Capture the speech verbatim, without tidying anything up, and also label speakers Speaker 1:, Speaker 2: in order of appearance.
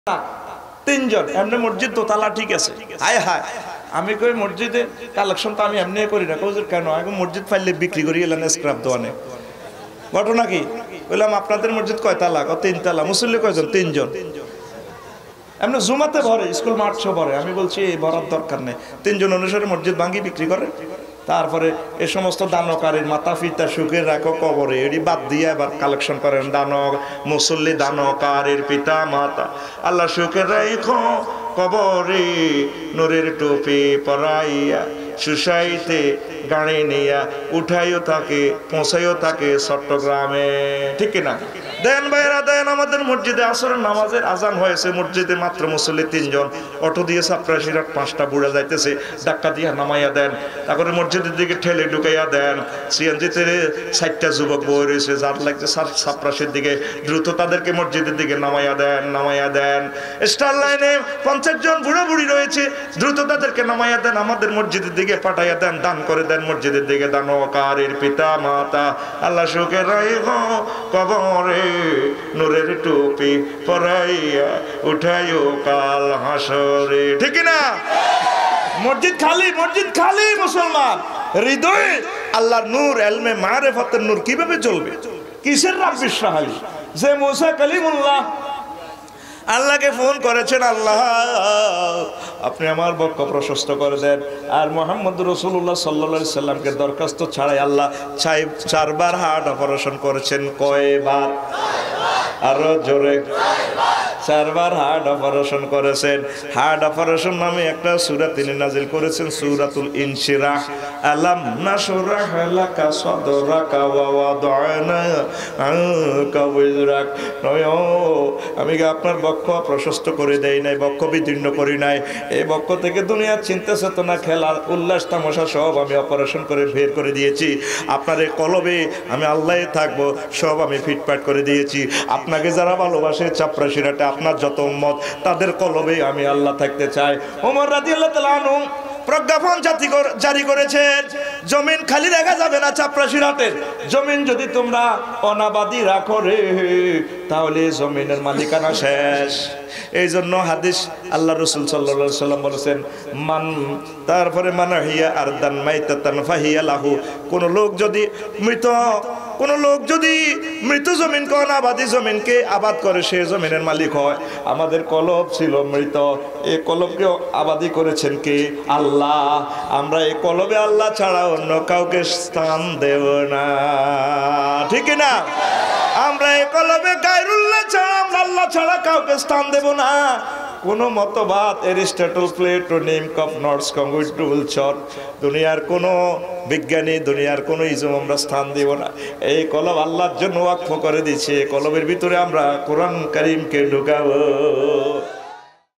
Speaker 1: তিনজন এমনি মসজিদ দোতলা ঠিক আছে। হায় হায় আমি কই মসজিদে কালেকশন তো আমি এমনি করি না। হুজুর কেন? আমি মসজিদ ফাইলে বিক্রি করি এলেন স্ক্র্যাপ দোকানে। ঘটনা কি? বললাম আপনাদের মসজিদ কয় তালা? ও তিন তালা। মুসল্লি কয়জন? তিনজন। এমনি জুমাতে ভরে, স্কুল মাঠ সব ভরে। আমি বলছি এই ভরার দরকার নেই, তিনজন অনুসারে মসজিদ ভাঙ্গি বিক্রি করে। তারপরে এ সমস্ত দানকারীর মাথা ফিতা শুকে রাখো কবরে, এটি বাদ দিয়ে এবার কালেকশন করেন। দান মুসল্লি দানকারীর পিতা মাতা আল্লাহ শুকে রাখো কবরে, নূরের টুপি পরাইয়া সুসাইতে গাড়ি নিয়া উঠাইও থাকে, পৌঁছাইও থাকে চট্টগ্রামে। ঠিক না? দেন ভাইরা দেন। আমাদের মসজিদে আসরের নামাজের আজান হয়েছে, মসজিদে মাত্র মুসল্লি তিনজন। অটো দিয়ে ছাপরাশিরা পাঁচটা বুড়া যাইতেছে, ধাক্কা দিয়ে নামাইয়া দেন। তারপরে মসজিদের দিকে ঠেলে ঢুকাইয়া দেন। সিএনজিতে ষাটটা যুবক বই রয়েছে, যার লাগছে ছাপরাশির দিকে, দ্রুত তাদেরকে মসজিদের দিকে নামাইয়া দেন, নামাইয়া দেন। স্টার লাইনে পঞ্চাশ জন বুড়া বুড়ি রয়েছে, দ্রুত তাদেরকে নামাইয়া দেন, আমাদের মসজিদের দিকে পাঠাইয়া দেন, দান করে দেন মসজিদের দিকে। দানকারীর পিতা মাতা আল্লাহ সুখে রাখো কবরে, নূরের টুপি পরাইয়া উঠাইও কাল হাসরে। ঠিক না? মসজিদ খালি, মসজিদ খালি। মুসলমান হৃদয়ে আল্লাহর নূর, এলমে মারিফাতের নূর কিভাবে চলবে? কিসের রাব্বি ইশরাহলি? যে মুসা কালিমুল্লাহ আল্লাহকে ফোন করেছেন, আল্লাহ আপনি আমার বক্ষ প্রশস্ত করে দেন। আর মোহাম্মদ রাসূলুল্লাহ সাল্লাল্লাহু আলাইহি সাল্লামকে দরখাস্ত ছাড়াই আল্লাহ চারবার হার্ট অপারেশন করেছেন। কয়বার? আরো জোরে। চারবার হার্ট অপারেশন করেছেন। হার্ট অপারেশন নামে একটা সূরা তিনি নাজিল করেছেন, সূরাতুল ইনশিরাহ। আলাম নাশরাহ লাকা সাদরাকা ওয়া ওয়াদানা আনকা ওয়িজরাক। নয়, আমি কি আপনার বক্ষ প্রশস্ত করে দেই নাই, বক্ষ বিদীর্ণ করি নাই? এই বক্ষ থেকে দুনিয়ার চিন্তা চেতনা, খেলা, উল্লাস, তামাশা সব আমি অপারেশন করে বের করে দিয়েছি। আপনার এই কলবে আমি আল্লাহই থাকবো সব আমি ফিটফাট করে দিয়েছি। আপনাকে যারা ভালোবাসে চাপরাশিরাটা, আপনার যত উম্মত, তাদের কলবে আমি আল্লাহ থাকতে চাই। ওমর রাদিয়াল্লাহু তাআলা আনহু প্রজ্ঞাপন জারি করেছেন, জমিন খালি রাখা যাবে না। চাপরাশিরাটের জমিন যদি তোমরা অনাবাদি রাখো রে, তাহলে জমিনের মালিকানা শেষ। এই জন্য হাদিস আল্লাহ রাসূল সাল্লাল্লাহু আলাইহি সাল্লাম বলেছেন, মান তারপরে মানাহিয়া আরদান মাইতাতান ফাহিয়া লাহু। কোন লোক যদি মৃত কোন লোক যদি মৃত জমিনকে, অনাবাদি জমিনকে আবাদ করে, সে জমিনের মালিক হয়। আমাদের কলব ছিল মৃত, এই কলবকে আবাদি করেছেন কে? আল্লাহ। আমরা এই কলবে আল্লাহ ছাড়া অন্য কাউকে স্থান দেব না। ঠিক না? আমরা এই কলবে গায়রুল্লাহ ছাড়া, আমরা আল্লাহ ছাড়া কাউকে স্থান দেব না। কোনো মতবাদ, এরিস্টটল, প্লেটো, নিমকফ, নর্স, কংগুইটুল, চর, দুনিয়ার কোনো বিজ্ঞানী, দুনিয়ার কোনো ইজম আমরা স্থান দিব না। এই কলব আল্লাহর জন্য ওয়াকফ করে দিয়েছে। কলবের ভিতরে আমরা কোরআন কারীমকে ঢুকাবো।